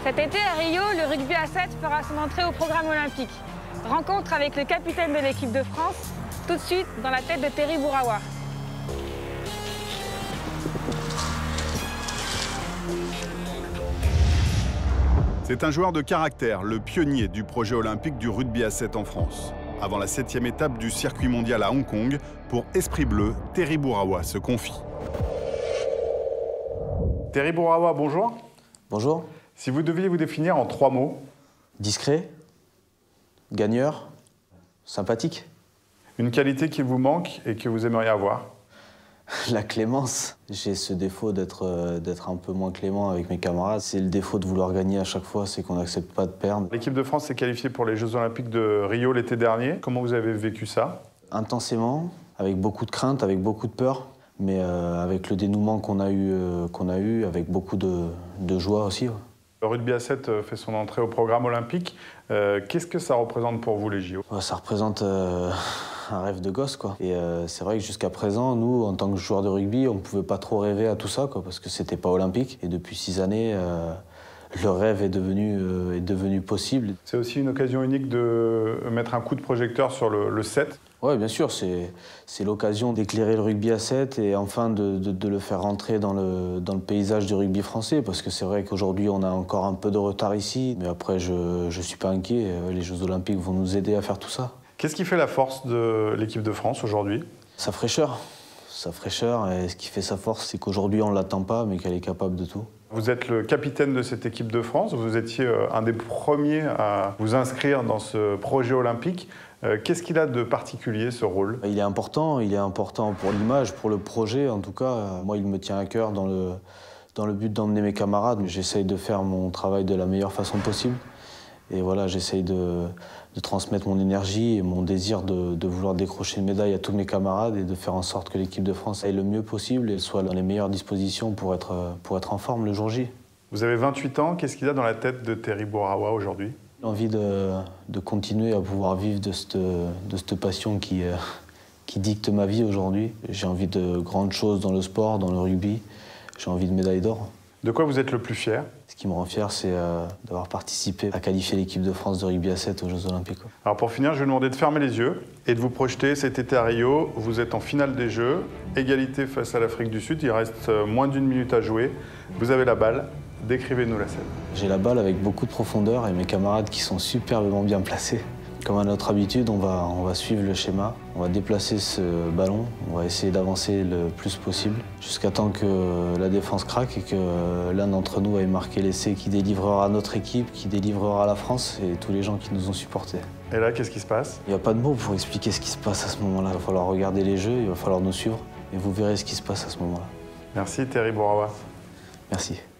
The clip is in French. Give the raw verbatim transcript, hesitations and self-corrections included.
Cet été à Rio, le rugby à sept fera son entrée au programme olympique. Rencontre avec le capitaine de l'équipe de France, tout de suite dans la tête de Terry Bouraoua. C'est un joueur de caractère, le pionnier du projet olympique du rugby à sept en France. Avant la septième étape du circuit mondial à Hong Kong, pour Esprit Bleu, Terry Bouraoua se confie. Terry Bouraoua, bonjour. Bonjour. Si vous deviez vous définir en trois mots. Discret, gagneur, sympathique. Une qualité qui vous manque et que vous aimeriez avoir. La clémence. J'ai ce défaut d'être euh, d'être un peu moins clément avec mes camarades. C'est le défaut de vouloir gagner à chaque fois, c'est qu'on n'accepte pas de perdre. L'équipe de France s'est qualifiée pour les Jeux Olympiques de Rio l'été dernier. Comment vous avez vécu ça? Intensément, avec beaucoup de crainte, avec beaucoup de peur, mais euh, avec le dénouement qu'on a eu, euh, qu'on a eu, avec beaucoup de, de joie aussi. Ouais. Le rugby à sept fait son entrée au programme olympique. Euh, Qu'est-ce que ça représente pour vous, les J O? Ça représente euh, un rêve de gosse, quoi. Et euh, c'est vrai que jusqu'à présent, nous, en tant que joueurs de rugby, on ne pouvait pas trop rêver à tout ça, quoi, parce que c'était pas olympique. Et depuis six années, euh, le rêve est devenu, euh, est devenu possible. C'est aussi une occasion unique de mettre un coup de projecteur sur le, le sept. Oui, bien sûr, c'est l'occasion d'éclairer le rugby à sept et enfin de, de, de le faire rentrer dans le, dans le paysage du rugby français, parce que c'est vrai qu'aujourd'hui on a encore un peu de retard ici, mais après je ne suis pas inquiet, les Jeux Olympiques vont nous aider à faire tout ça. Qu'est-ce qui fait la force de l'équipe de France aujourd'hui? Sa fraîcheur, sa fraîcheur, et ce qui fait sa force, c'est qu'aujourd'hui on ne l'attend pas, mais qu'elle est capable de tout. Vous êtes le capitaine de cette équipe de France, vous étiez un des premiers à vous inscrire dans ce projet olympique. Qu'est-ce qu'il a de particulier, ce rôle? Il est important, il est important pour l'image, pour le projet en tout cas. Moi, il me tient à cœur dans le, dans le but d'emmener mes camarades. J'essaye de faire mon travail de la meilleure façon possible. Et voilà, j'essaye de, de transmettre mon énergie et mon désir de, de vouloir décrocher une médaille à tous mes camarades et de faire en sorte que l'équipe de France aille le mieux possible et soit dans les meilleures dispositions pour être, pour être en forme le jour J. Vous avez vingt-huit ans, qu'est-ce qu'il y a dans la tête de Terry Bouraoua aujourd'hui? J'ai envie de, de continuer à pouvoir vivre de cette, de cette passion qui, euh, qui dicte ma vie aujourd'hui. J'ai envie de grandes choses dans le sport, dans le rugby. J'ai envie de médaille d'or. De quoi vous êtes le plus fier? Ce qui me rend fier, c'est euh, d'avoir participé à qualifier l'équipe de France de rugby à sept aux Jeux Olympiques. Alors pour finir, je vais vous demander de fermer les yeux et de vous projeter cet été à Rio. Vous êtes en finale des Jeux, égalité face à l'Afrique du Sud. Il reste moins d'une minute à jouer. Vous avez la balle. Décrivez-nous la scène. J'ai la balle avec beaucoup de profondeur et mes camarades qui sont superbement bien placés. Comme à notre habitude, on va, on va suivre le schéma, on va déplacer ce ballon, on va essayer d'avancer le plus possible jusqu'à temps que la défense craque et que l'un d'entre nous aille marquer l'essai qui délivrera notre équipe, qui délivrera la France et tous les gens qui nous ont supportés. Et là, qu'est-ce qui se passe? Il n'y a pas de mots pour expliquer ce qui se passe à ce moment-là. Il va falloir regarder les jeux, il va falloir nous suivre et vous verrez ce qui se passe à ce moment-là. Merci Terry Bouraoua. Merci.